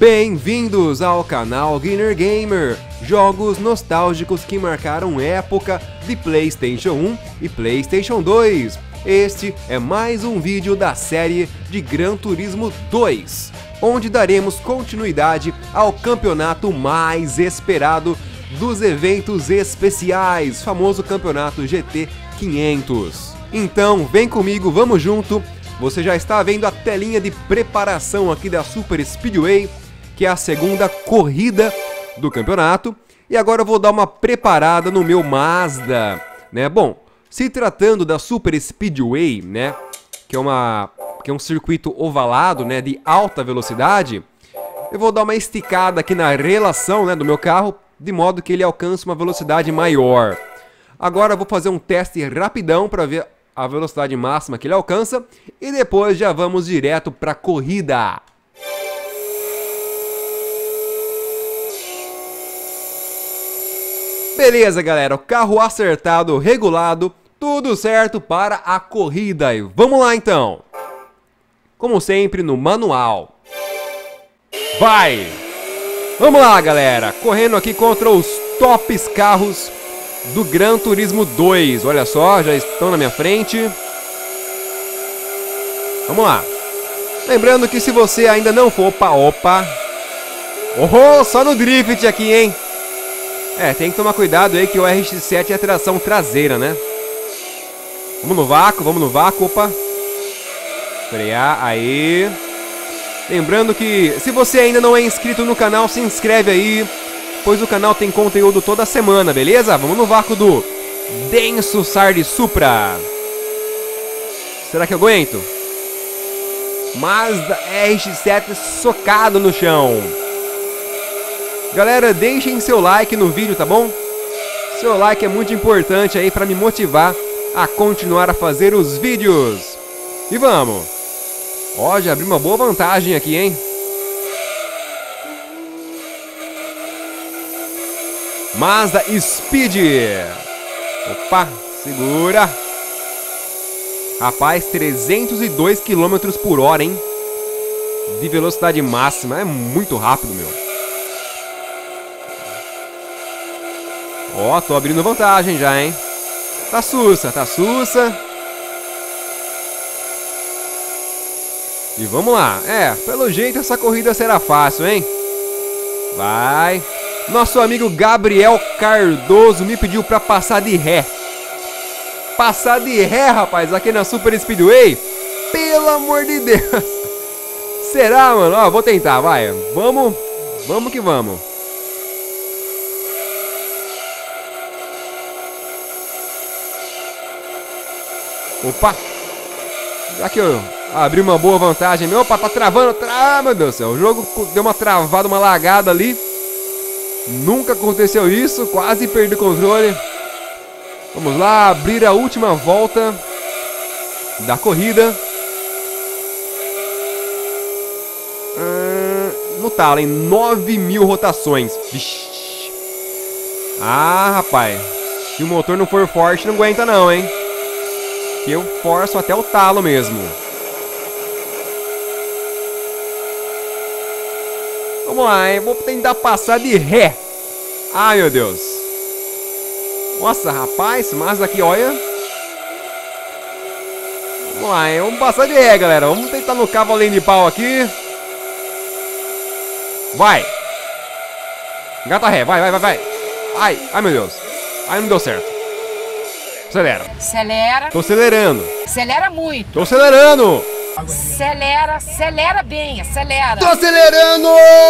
Bem-vindos ao canal Guiner Gamer, jogos nostálgicos que marcaram época de PlayStation 1 e PlayStation 2. Este é mais um vídeo da série de Gran Turismo 2, onde daremos continuidade ao campeonato mais esperado dos eventos especiais, famoso campeonato GT 500. Então vem comigo, vamos junto. Você já está vendo a telinha de preparação aqui da Super Speedway, que é a segunda corrida do campeonato. E agora eu vou dar uma preparada no meu Mazda, né? Bom, se tratando da Super Speedway, né, que é um circuito ovalado, né, de alta velocidade, eu vou dar uma esticada aqui na relação, né, do meu carro, de modo que ele alcance uma velocidade maior. Agora eu vou fazer um teste rapidão para ver a velocidade máxima que ele alcança e depois já vamos direto para a corrida. Beleza, galera, o carro acertado, regulado, tudo certo para a corrida. E vamos lá então. Como sempre no manual. Vai! Vamos lá, galera, correndo aqui contra os tops carros do Gran Turismo 2. Olha só, já estão na minha frente. Vamos lá. Lembrando que se você ainda não for... Opa! Oh, só no drift aqui, hein? É, tem que tomar cuidado aí que o RX-7 é tração traseira, né? Vamos no vácuo, opa. Frear, aí. Lembrando que se você ainda não é inscrito no canal, se inscreve aí, pois o canal tem conteúdo toda semana, beleza? Vamos no vácuo do Denso Sardi Supra. Será que eu aguento? Mazda RX-7 socado no chão. Galera, deixem seu like no vídeo, tá bom? Seu like é muito importante aí para me motivar a continuar a fazer os vídeos. E vamos! Ó, já abri uma boa vantagem aqui, hein? Mazda Speed. Opa, segura. Rapaz, 302 km por hora, hein? De velocidade máxima, é muito rápido, meu. Ó, tô abrindo vantagem já, hein? Tá sussa, tá sussa. E vamos lá. É, pelo jeito essa corrida será fácil, hein? Vai. Nosso amigo Gabriel Cardoso me pediu pra passar de ré. Passar de ré, rapaz, aqui na Super Speedway? Pelo amor de Deus. Será, mano? Ó, vou tentar, vai. Vamos que vamos. Opa! Já que eu abri uma boa vantagem. Opa, tá travando. Ah, meu Deus do céu. O jogo deu uma travada, uma lagada ali. Nunca aconteceu isso. Quase perdi o controle. Vamos lá, abrir a última volta da corrida. No talo, em 9.000 rotações. Vixe. Ah, rapaz. Se o motor não for forte, não aguenta não, hein? Que eu forço até o talo mesmo. Vamos lá, hein? Vou tentar passar de ré. Ai, meu Deus. Nossa, rapaz, mas aqui, olha. Vamos lá, hein? Vamos passar de ré, galera. Vamos tentar no cavalinho de pau aqui. Vai. Engata ré, vai. Ai, meu Deus. Ai, não deu certo. Acelera. Acelera. Tô acelerando. Acelera muito. Tô acelerando. Acelera bem, acelera. Tô acelerando!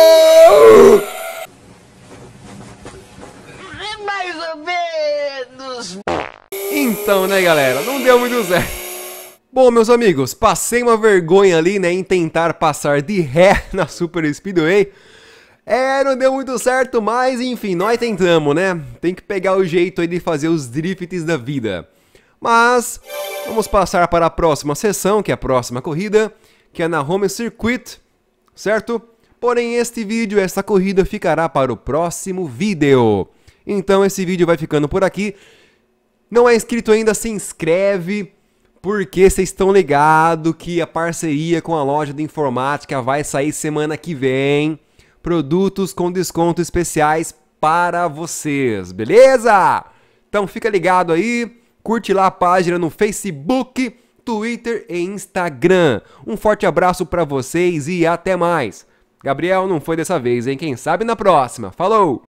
Mais ou menos. Então, né, galera? Não deu muito certo. Bom, meus amigos, passei uma vergonha ali, né, em tentar passar de ré na Super Speedway. Não deu muito certo, mas enfim, nós tentamos, né? Tem que pegar o jeito aí de fazer os drifts da vida. Mas vamos passar para a próxima sessão, que é a próxima corrida, que é na Home Circuit, certo? Porém, este vídeo, essa corrida ficará para o próximo vídeo. Então esse vídeo vai ficando por aqui. Não é inscrito ainda, se inscreve, porque vocês estão ligados que a parceria com a loja de informática vai sair semana que vem. produtos com desconto especiais para vocês, beleza? Então fica ligado aí, curte lá a página no Facebook, Twitter e Instagram. Um forte abraço para vocês e até mais. Gabriel não foi dessa vez, hein? Quem sabe na próxima. Falou!